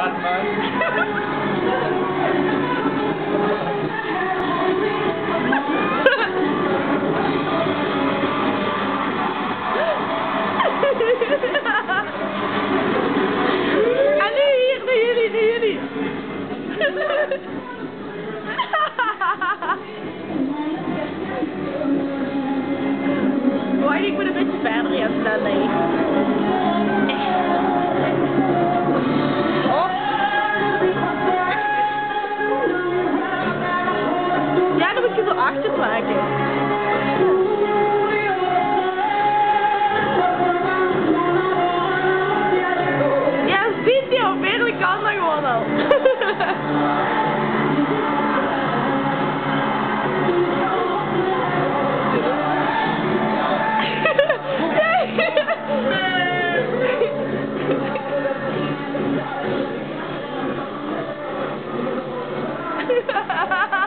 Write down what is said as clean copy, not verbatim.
hard, man. En nu hier, nu jullie. Wacht, ik moet een beetje verder gaan staan, denk ik. Oh. Ja, dan moet je zo achter maken. Ja, ziet je, hoe verder kan dat gewoon al. Ha ha ha!